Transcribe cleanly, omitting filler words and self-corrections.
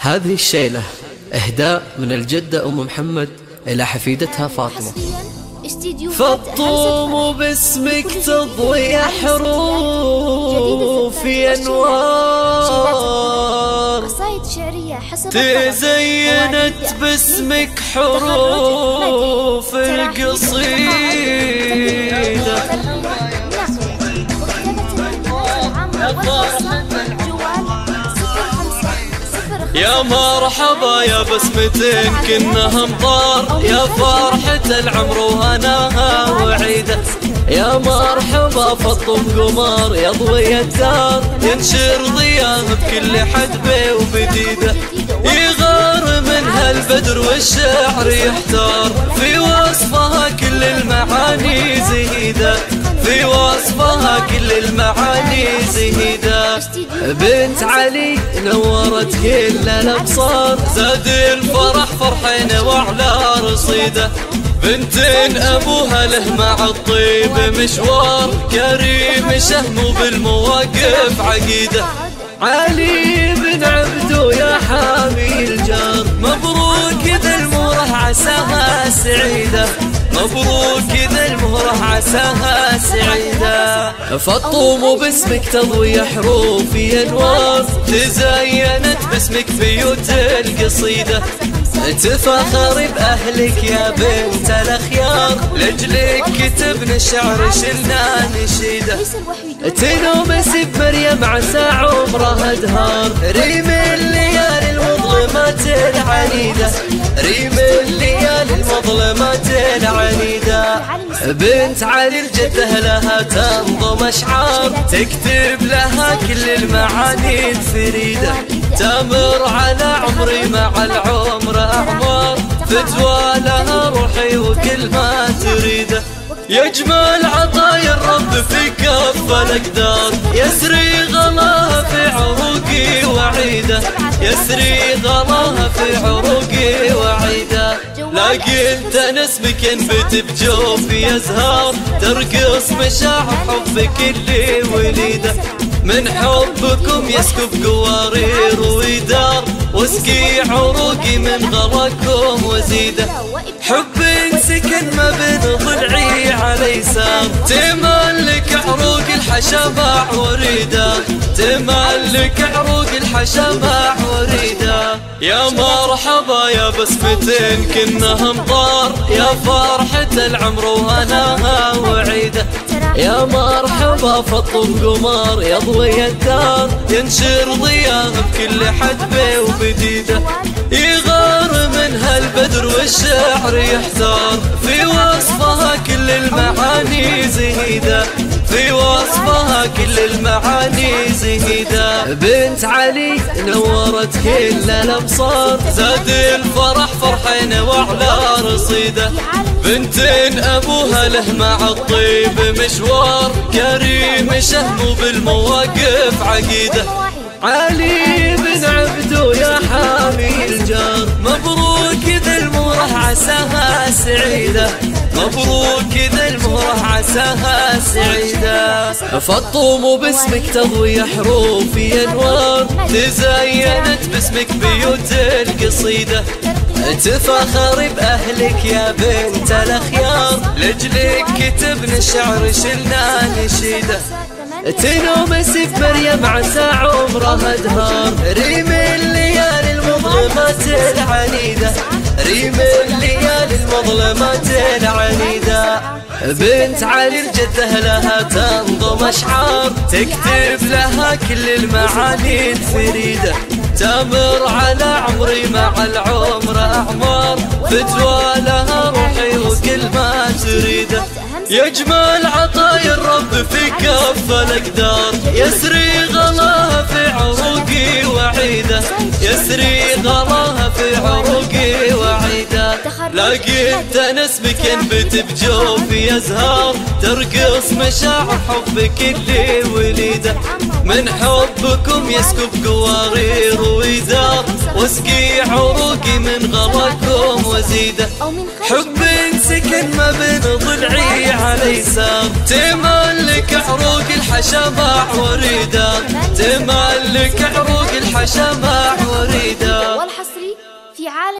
هذه الشيلة إهداء من الجدة أم محمد إلى حفيدتها فاطمة. فالطوم باسمك تضوي حروف أنوار، تزينت باسمك حروف القصيدة. يا مرحبا يا بسمتين كنها مطار، يا فرحة العمر وهناها وعيدة. يا مرحبا فالطم قمر يضوي الدار، ينشر ضياه بكل حدبة وبديدة. يغار منها البدر والشعر يحتار، في وصفها كل المعاني زهيدة، في وصفها كل المعاني زهيدة. بنت علي نورت كل الابصار، زاد الفرح فرحين وعلى رصيده. بنت ابوها له مع الطيب مشوار، كريم شهم بالمواقف عقيده. علي بن عبدو يا حامي الجار، مبروك ذا المهره عساها سعيده، مبروك ذا المهره عساها سعيده. فالطوم باسمك تضوي حروف انوار، تزينت باسمك بيوت القصيده. تفخر بأهلك يا بنت الأخيار، لجلك كتبنا الشعر شلنا نشيده. تنومس بمريم عسى عمرها دهار، ريم الليالي المظلمات العنيدة، ريم الليالي المظلمات العنيدة. بنت علي الجدة لها تنظم أشعار، تكتب لها كل المعاني الفريدة. تمر على عمري مع العمر أعمار، فتوى لها روحي وكل ما تريده. يجمل عطايا الرب في كف الأقدار، يسري غلاها في عروقي وعيده، يسري غلاها في عروقي وعيده. لا قلت أنا اسمك ينبت بجوفي أزهار، ترقص مشاعر حبك اللي وليده. من حبكم يسكب قوارير ويدار، واسقي عروقي من غلاكم وزيده. حب سكن ما بين ضلعي على يسار، تملك عروق الحشباع وريده، تملك عروق الحشباع وريده. يا مرحبا يا بسمتين كنها مطار، يا فرحة العمر وهناها وعيده. يا مرحبا فالطم قمر يضوي الدار، ينشر ضياه بكل حدبة وبديدة. يغار منها البدر والشعر يحتار، في وصفها كل المعاني زهيدة، في وصفها كل المعاني زهيدة. بنت علي نورت كل الابصار، زاد الفرح فرحين وعلى رصيده. بنت ابوها له مع الطيب مشوار، كريم شهم بالمواقف عقيده. علي بن عبدو يا حامي الجار، مبروك ذا المهره عساها سعيده، مبروك ذا المهره عساها سعيده. فالطوم باسمك تضوي حروف انوار، تزينت باسمك بيوت القصيده. تفخر بأهلك يا بنت الأخيار، لجلك كتبنا الشعر شلنا نشيده. تنومس بمريم عسى عمرها دهار، ريم الليالي المظلمات العنيدة، ريم الليالي المظلمات العنيدة. بنت علي الجدة لها تنظم أشعار، تكتب لها كل المعاني الفريدة. تمر على عمري مع العمر أعمار، فتوى لها روحي وكل ما تريده. يجمل عطايا الرب في كف الأقدار، يسري غلاها في عروقي وعيده، يسري غلاها في عروقي وعيده. لا قلت أنا اسمك ينبت بجوفي أزهار، ترقص مشاعر حبك اللي وليده. من حبكم يسكب قوارير ويدار، واسقي عروقي من غلاكم وزيده. حب سكن ما بين ضلعي على يسار، تملك عروق الحشباع وريده، تملك عروق الحشباع وريده. في عالم